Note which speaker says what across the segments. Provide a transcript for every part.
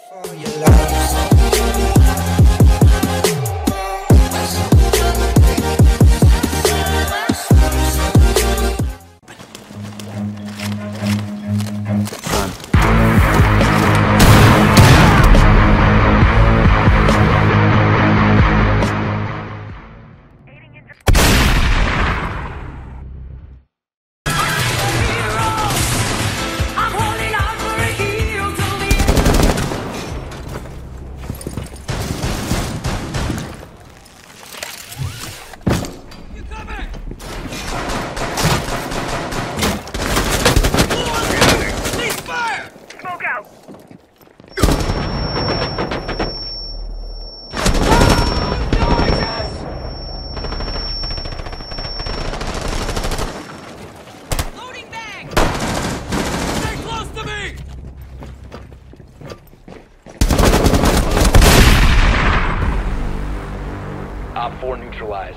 Speaker 1: For your life.
Speaker 2: Op 4 neutralized.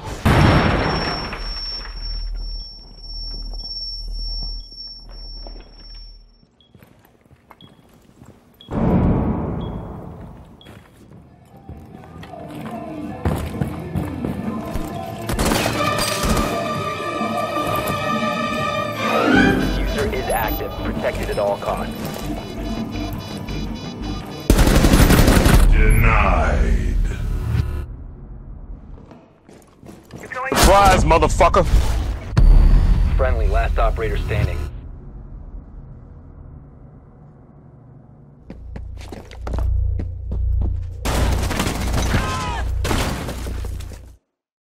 Speaker 2: Diffuser is active, protected at all costs.
Speaker 3: Denied. Surprise, motherfucker!
Speaker 2: Friendly, last operator standing.